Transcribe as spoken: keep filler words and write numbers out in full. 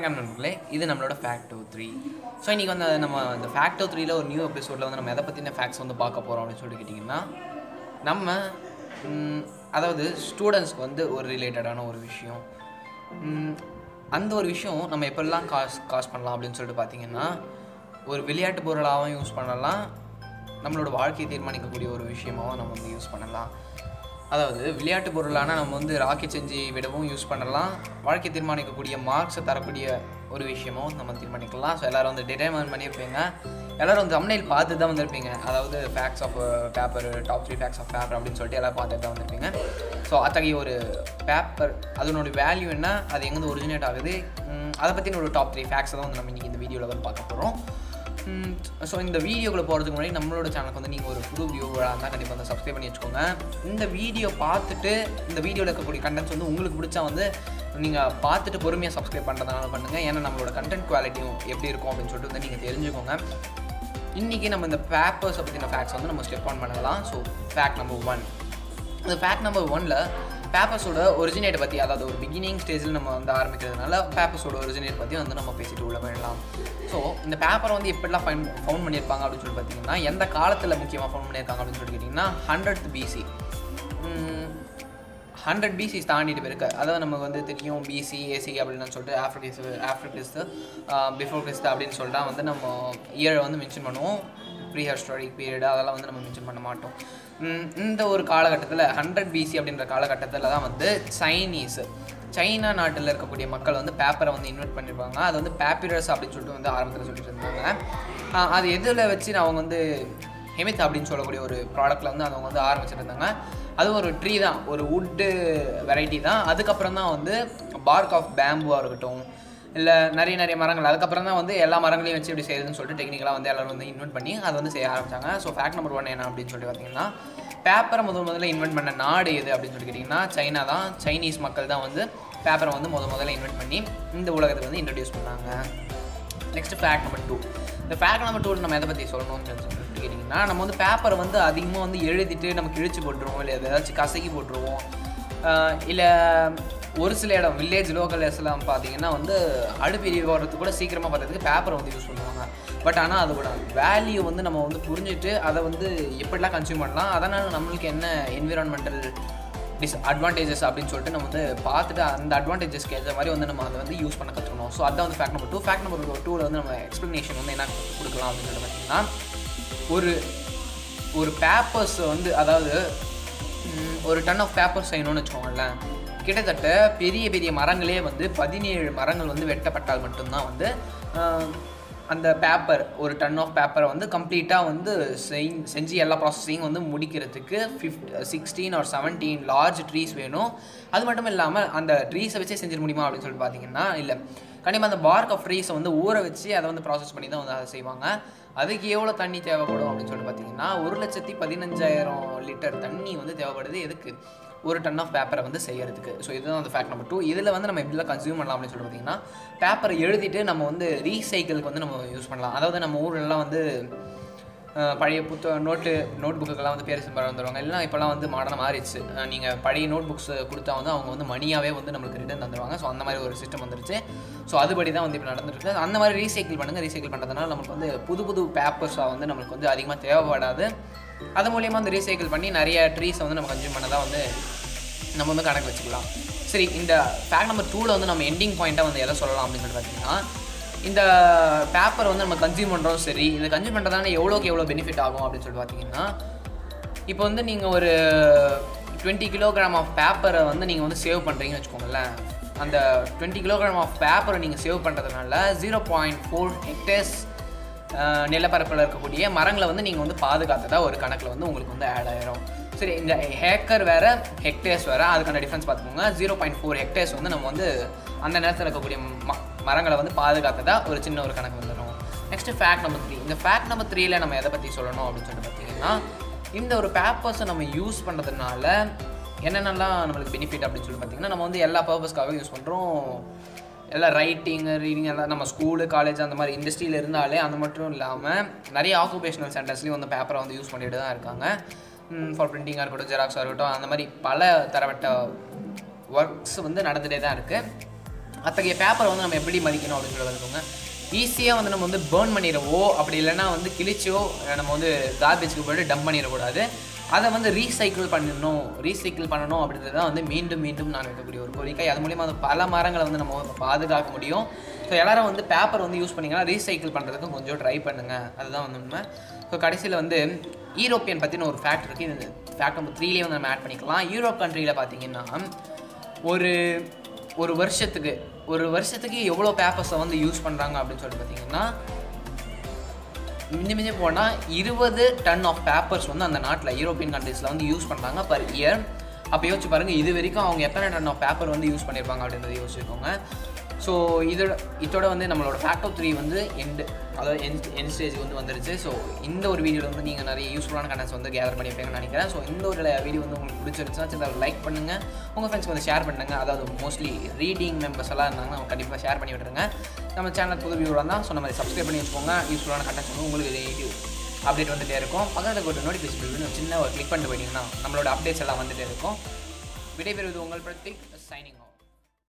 வணக்கம் நண்பர்களே, இது நம்மளோட ஃபேக்டோ த்ரீ. ஸோ இன்றைக்கி வந்து நம்ம இந்த ஃபேக்டோ த்ரீல ஒரு நியூ எபிசோடில் வந்து நம்ம எதை பற்றின ஃபேக்ட்ஸ் வந்து பார்க்க போகிறோம் அப்படின்னு சொல்லிட்டு கேட்டிங்கன்னா, நம்ம அதாவது ஸ்டூடெண்ட்ஸ்க்கு வந்து ஒரு ரிலேட்டடான ஒரு விஷயம். அந்த ஒரு விஷயம் நம்ம எப்படிலாம் காசு காசு பண்ணலாம் அப்படின்னு சொல்லிட்டு பார்த்திங்கன்னா, ஒரு விளையாட்டு பொருளாகவும் யூஸ் பண்ணலாம், நம்மளோட வாழ்க்கையை தீர்மானிக்கக்கூடிய ஒரு விஷயமாகவும் நம்ம வந்து யூஸ் பண்ணலாம். அதாவது விளையாட்டு பொருளான நம்ம வந்து ராக்கெட் செஞ்சு விடவும் யூஸ் பண்ணலாம், வாழ்க்கை தீர்மானிக்கக்கூடிய மார்க்ஸை தரக்கூடிய ஒரு விஷயமும் நம்ம தீர்மானிக்கலாம். ஸோ எல்லோரும் வந்து டிட்டர்மைன் பண்ணியிருப்பீங்க, எல்லோரும் வந்து தம்ப்நெயில் பார்த்து தான் வந்திருப்பீங்க. அதாவது facts of paper, top three facts of paper அப்படின்னு சொல்லிட்டு எல்லோரும் பார்த்துட்டு தான் வந்திருப்பீங்க. ஸோ அத்தகைய ஒரு பேப்பர் அதனோட வேல்யூ என்ன, அது எங்கேருந்து ஒரிஜினேட் ஆகுது, அதை பற்றின ஒரு டாப் த்ரீ ஃபேக்ட்ஸை தான் வந்து நம்ம இன்றைக்கி இந்த வீடியோவில் வந்து பார்க்க போகிறோம். ஸோ இந்த வீடியோக்குள்ளே போகிறதுக்கு முன்னாடி நம்மளோட சேனலுக்கு வந்து நீங்கள் ஒரு புது வியூவராக இருந்தால் கண்டிப்பாக வந்து சப்ஸ்கிரைப் பண்ணி வச்சுக்கோங்க. இந்த வீடியோ பார்த்துட்டு இந்த வீடியோவில் இருக்கக்கூடிய கண்டென்ட்ஸ் வந்து உங்களுக்கு பிடிச்சா வந்து நீங்கள் பார்த்துட்டு பொறுமையாக சப்ஸ்கிரைப் பண்ணுறதுனால பண்ணுங்கள். ஏன்னா நம்மளோட கண்டென்ட் குவாலிட்டியும் எப்படி இருக்கும் அப்படின்னு சொல்லிட்டு வந்து நீங்கள் தெரிஞ்சுக்கோங்க. இன்றைக்கி நம்ம இந்த பேப்பர்ஸை பற்றின ஃபேக்ட்ஸ் வந்து நம்ம ஸ்டெப் ஆன் பண்ணலாம். So fact number one. இந்த ஃபேக்ட் நம்பர் ஒனில் பேப்பர்ஸோட ஒரிஜினேட்டை பற்றி, அதாவது ஒரு பிகினிங் ஸ்டேஜில் நம்ம வந்து ஆரம்பிக்கிறதுனால பேப்பர்ஸோட ஒரிஜினேட் பற்றி வந்து நம்ம பேசிட்டு உள்ள வேண்டாம். ஸோ இந்த பேப்பரை வந்து எப்படிலாம் ஃபைன் ஃபவுண்ட் பண்ணியிருப்பாங்க அப்படின்னு சொல்லி பார்த்தீங்கன்னா, எந்த காலத்தில் முக்கியமாக ஃபவுண்ட் பண்ணியிருக்காங்க அப்படின்னு சொல்லி கேட்டிங்கன்னா, ஹண்ட்ரட் பிசி ஹண்ட்ரட் பிசி தாண்டிட்டு போயிருக்கு. அதாவது நமக்கு வந்து தெரியும் பிசி ஏசி அப்படின்னு சொல்லிட்டு after Christ after Christ before Christ அப்படின்னு சொல்லிட்டு வந்து நம்ம இயரை வந்து மென்ஷன் பண்ணுவோம். ப்ரீ ஹிஸ்டாரிக் பீரியடு அதெல்லாம் வந்து நம்ம மென்ஷன் பண்ண மாட்டோம். இந்த ஒரு காலகட்டத்தில் ஹண்ட்ரட் பிசி அப்படின்ற காலகட்டத்தில் தான் வந்து சைனீஸு சைனா நாட்டில் இருக்கக்கூடிய மக்கள் வந்து பேப்பரை வந்து இன்வெர்ட் பண்ணியிருப்பாங்க. அது வந்து பேப்பிரஸ் அப்படின்னு சொல்லிட்டு வந்து ஆரம்பத்தில் சொல்லிட்டு இருந்தாங்க. அது எதில் வச்சு அவங்க வந்து ஹெமித் அப்படின்னு சொல்லக்கூடிய ஒரு ப்ராடக்ட்டில் வந்து அவங்க வந்து ஆரம்பிச்சுட்டு இருந்தாங்க. அது ஒரு ட்ரீ தான், ஒரு வுட்டு வெரைட்டி தான். அதுக்கப்புறம் தான் வந்து பார்க் ஆஃப் பேம்புவாக இருக்கட்டும், இல்லை நிறைய நிறைய மரங்கள், அதுக்கப்புறம் தான் வந்து எல்லா மரங்களையும் வச்சு எப்படி செய்யுதுன்னு சொல்லிட்டு டெக்னிக்கலாக வந்து எல்லோரும் வந்து இன்வென்ட் பண்ணி அதை வந்து செய்ய ஆரம்பித்தாங்க. ஸோ ஃபேக்ட் நம்பர் ஒன் என்ன அப்படின்னு சொல்லிட்டு பார்த்தீங்கன்னா, பேப்பரை முதல் முதல்ல இன்வென்ட் பண்ண நாடு எது அப்படின்னு சொல்லி கேட்டிங்கன்னா சைனா தான். சைனீஸ் மக்கள் தான் வந்து பேப்பரை வந்து முத முதல்ல இன்வென்ட் பண்ணி இந்த உலகத்துக்கு வந்து இன்ட்ரடியூஸ் பண்ணாங்க. Next fact number two. இந்த ஃபேக்ட் நம்பர் டூ நம்ம எதை பற்றி சொல்லணும்னு சொல்லிட்டு கேட்டிங்கன்னா, நம்ம வந்து பேப்பரை வந்து அதிகமாக வந்து எழுதிட்டு நம்ம கிழிச்சு போட்டுருவோம், இல்லை ஏதாச்சும் கசக்கி போட்டுருவோம். இல்லை ஒரு சில இடம் வில்லேஜ் லோக்கல்ஸ்லாம் பார்த்தீங்கன்னா வந்து அடுப்பெரிய போடுறதுக்கு கூட சீக்கிரமாக பார்த்துறதுக்கு பேப்பரை வந்து யூஸ் பண்ணுவாங்க. பட் ஆனால் அதோட வேல்யூ வந்து நம்ம வந்து புரிஞ்சுட்டு அதை வந்து எப்படிலாம் கன்சியூம் பண்ணலாம், அதனால் நம்மளுக்கு என்ன என்விரான்மெண்டல் டிஸ் அட்வான்டேஜஸ் அப்படின்னு சொல்லிட்டு நம்ம வந்து பார்த்துட்டு அந்த அட்வான்டேஜஸ்க்கு ஏற்ற மாதிரி வந்து நம்ம அதை வந்து யூஸ் பண்ண கற்றுக்கணும். ஸோ அதான் வந்து fact number two. Fact number டூவில் வந்து நம்ம எக்ஸ்ப்ளனேஷன் வந்து என்ன கொடுக்கலாம் அப்படின்னு சொல்லிட்டு பார்த்தீங்கன்னா, ஒரு ஒரு பேப்பர்ஸ் வந்து அதாவது ஒரு டன் ஆஃப் பேப்பர்ஸ் செய்யணும்னு வச்சுக்கோங்களேன், கிட்டத்தட்ட பெரிய பெரிய மரங்களே வந்து பதினேழு மரங்கள் வந்து வெட்டப்பட்டால் மட்டும்தான் வந்து அந்த பேப்பர் ஒரு டன் ஆஃப் பேப்பரை வந்து கம்ப்ளீட்டாக வந்து செய் செஞ்சு எல்லா ப்ராசஸையும் வந்து முடிக்கிறதுக்கு fifteen sixteen or seventeen large trees வேணும். அது மட்டும் இல்லாமல் அந்த ட்ரீஸை வச்சே செஞ்சிட முடியுமா அப்படின்னு சொல்லிட்டு பார்த்தீங்கன்னா இல்லை, கண்டிப்பாக அந்த பார்க் ஆஃப் ட்ரீஸை வந்து ஊற வச்சு அதை வந்து ப்ராசஸ் பண்ணி தான் வந்து அதை செய்வாங்க. அதுக்கு எவ்வளோ தண்ணி தேவைப்படும் அப்படின்னு சொல்லிட்டு பார்த்தீங்கன்னா, ஒரு லட்சத்தி பதினஞ்சாயிரம் லிட்டர் தண்ணி வந்து தேவைப்படுது. எதுக்கு? ஒரு டன் ஆஃப் பேப்பரை வந்து செய்யறதுக்கு. ஸோ இதுதான் வந்து ஃபேக்ட் நம்பர் டூ. இதில் வந்து நம்ம எப்படிலாம் கன்சியூம் பண்ணலாம் அப்படின்னு சொல்லிட்டு பார்த்தீங்கன்னா, பேப்பரை எழுதிட்டு நம்ம வந்து ரீசைக்கிளுக்கு வந்து நம்ம யூஸ் பண்ணலாம். அதாவது நம்ம ஊரெல்லாம் வந்து பழைய புத்த நோட்டு நோட் புக்குக்கெல்லாம் வந்து பேர் சிம்பரம் வந்துடுவாங்க. இல்லைனா இப்போலாம் வந்து மாடர்னாக மாறிடுச்சு. நீங்கள் பழைய நோட் புக்ஸ் கொடுத்தா வந்து அவங்க வந்து மணியாகவே வந்து நம்மளுக்கு ரிட்டர்ன் தந்துடுவாங்க. ஸோ அந்த மாதிரி ஒரு சிஸ்டம் வந்துருச்சு. ஸோ அதுபடி தான் வந்து இப்போ நடந்துருக்கு. அந்த மாதிரி ரீசைக்கிள் பண்ணுங்கள். ரீசைக்கிள் பண்ணுறதுனால நமக்கு வந்து புது புது பேப்பர்ஸாக வந்து நம்மளுக்கு வந்து அதிகமாக தேவைப்படாது. அது மூலியமாக வந்து ரீசைக்கிள் பண்ணி நிறைய ட்ரீஸை வந்து நம்ம கன்சியூம் பண்ண தான் வந்து நம்ம வந்து கணக்கு வச்சுக்கலாம். சரி, இந்த ஃபேக்ட் நம்பர் டூவில் வந்து நம்ம எண்டிங் பாயிண்ட்டாக வந்து எதை சொல்லலாம் அப்படின்னு சொல்லி பார்த்தீங்கன்னா, இந்த பேப்பரை வந்து நம்ம கன்சியூம் பண்ணுறோம். சரி, இதை கன்சியூம் பண்ணுறதால எவ்வளோக்கு எவ்வளோ பெனிஃபிட் ஆகும் அப்படின்னு சொல்லிட்டு பார்த்தீங்கன்னா, இப்போ வந்து நீங்கள் ஒரு டுவெண்ட்டி கிலோகிராம் ஆஃப் பேப்பரை வந்து நீங்கள் வந்து சேவ் பண்ணுறீங்கன்னு வச்சுக்கோங்களேன். அந்த டுவெண்ட்டி கிலோகிராம் ஆஃப் பேப்பரை நீங்கள் சேவ் பண்ணுறதுனால ஜீரோ பாயிண்ட் ஃபோர் ஹெக்டேர்ஸ் நிலப்பரப்பில் இருக்கக்கூடிய மரங்களை வந்து நீங்கள் வந்து பாதுகாத்ததா ஒரு கணக்கில் வந்து உங்களுக்கு வந்து ஆட் ஆயிரும். சரி, இந்த ஹேக்கர் வேறு ஹெக்டேர்ஸ் வேறு, அதுக்கான டிஃப்ரென்ஸ் பார்த்துக்கோங்க. ஜீரோ பாயிண்ட் ஃபோர் ஹெக்டேர்ஸ் வந்து நம்ம வந்து அந்த நேரத்தில் இருக்கக்கூடிய ம மரங்களை வந்து பாதுகாத்ததா ஒரு சின்ன ஒரு கணக்கு வந்துடும். Next fact number three. இந்த ஃபேக்ட் நம்பர் த்ரீயில் நம்ம எதை பற்றி சொல்லணும் அப்படின்னு சொல்லிட்டு பார்த்தீங்கன்னா, இந்த ஒரு பேப்பர்ஸை நம்ம யூஸ் பண்ணுறதுனால என்னென்னலாம் நம்மளுக்கு பெனிஃபிட் அப்படின்னு சொல்லி பார்த்தீங்கன்னா, நம்ம வந்து எல்லா பர்பஸ்க்காக யூஸ் பண்ணுறோம். எல்லாம் ரைட்டிங் ரீடிங் எல்லாம் நம்ம ஸ்கூலு காலேஜ் அந்த மாதிரி இண்டஸ்ட்ரியில் இருந்தாலே அது மட்டும் இல்லாமல் நிறைய ஆக்குபேஷனல் சென்டர்ஸ்லேயும் வந்து பேப்பரை வந்து யூஸ் பண்ணிட்டு தான் இருக்காங்க. ஃபார் பிரிண்டிங்காக இருக்கட்டும், ஜெராக்ஸாக இருக்கட்டும், அந்த மாதிரி பல தரப்பட்ட ஒர்க்ஸ் வந்து நடந்துகிட்டே தான் இருக்குது. அத்தகைய பேப்பரை வந்து நம்ம எப்படி மதிக்கணும் அப்படின்னு சொல்லி பார்த்துக்கோங்க. ஈஸியாக வந்து நம்ம வந்து பேர்ன் பண்ணிடவோ அப்படி இல்லைன்னா வந்து கிழிச்சோ நம்ம வந்து கார்பேஜுக்கு போய்ட்டு டம்ப் பண்ணிடக்கூடாது. அதை வந்து ரீசைக்கிள் பண்ணணும் ரீசைக்கிள் பண்ணணும் அப்படின்றது தான் வந்து மீண்டும் மீண்டும் நான் வைக்கக்கூடிய ஒரு கோரிக்கை. அது மூலிமா வந்து பல மரங்களை வந்து நம்ம பாதுகாக்க முடியும். ஸோ எல்லோரும் வந்து பேப்பர் வந்து யூஸ் பண்ணிங்கன்னா ரீசைக்கிள் பண்ணுறதுக்கு கொஞ்சம் ட்ரை பண்ணுங்கள். அதுதான் வந்து உண்மை. ஸோ கடைசியில் வந்து யூரோப்பியன் பற்றின ஒரு ஃபேக்ட் இருக்குது. இந்த ஃபேக்ட் நம்பர் த்ரீலேயே வந்து நம்ம ஆட் பண்ணிக்கலாம். யூரோப் கண்ட்ரியில் பார்த்தீங்கன்னா ஒரு ஒரு வருஷத்துக்கு ஒரு வருஷத்துக்கு எவ்வளோ பேப்பர்ஸை வந்து யூஸ் பண்ணுறாங்க அப்படின்னு சொல்லிட்டு பார்த்தீங்கன்னா மிஞ்சி மிஞ்சி போனால் இருபது டன் ஆஃப் பேப்பர்ஸ் வந்து அந்த நாட்டில் யூரோப்பியன் கண்ட்ரீஸில் வந்து யூஸ் பண்ணுறாங்க பர் இயர். அப்போ யோசிச்சு பாருங்கள், இது வரைக்கும் அவங்க எத்தனை டன் ஆஃப் பேப்பர் வந்து யூஸ் பண்ணியிருப்பாங்க அப்படின்றத யோசிச்சுக்கோங்க. ஸோ இதோட இதோட வந்து நம்மளோட ஃபேக்ட் ஆஃப் த்ரீ வந்து எண்டு அதாவது என் என் ஸ்டேஜ் வந்து வந்துருச்சு. ஸோ இந்த ஒரு வீடியோவில் வந்து நீங்கள் நிறைய யூஸ்ஃபுல்லான கண்டென்ட்ஸ் வந்து கேதர் பண்ணியிருப்பீங்கன்னு நினைக்கிறேன். ஸோ இந்த ஒரு வீடியோ வந்து உங்களுக்கு பிடிச்சிருந்துச்சுன்னா லைக் பண்ணுங்கள், உங்கள் ஃப்ரெண்ட்ஸ்க்கு வந்து ஷேர் பண்ணுங்கள். அதாவது மோஸ்ட்லி ரீடிங் மெம்பர்ஸ் எல்லாம் இருந்தாங்கன்னா அவங்க கண்டிப்பாக ஷேர் பண்ணி விட்டுருங்க. நம்ம சேனல் புது வியூவராக தான் ஸோ நம்ம சப்ஸ்கிரைப் பண்ணி வச்சுக்கோங்க. யூஸ்ஃபுல்லான கண்டென்ட்ஸ் வந்து உங்களுக்கு ரிலேட்டிவ் அப்டேட் வந்துகிட்டே இருக்கும். பக்கத்தில் ஒரு நோட்டிஃபிகேஷன் சின்ன ஒரு கிளிக் பண்ணிட்டு போயிட்டீங்கன்னா நம்மளோட அப்டேட்ஸ் எல்லாம் வந்துகிட்டே இருக்கும். விடைபெறுவது உங்கள் பிரதீக், சைனிங் ஆஃப்.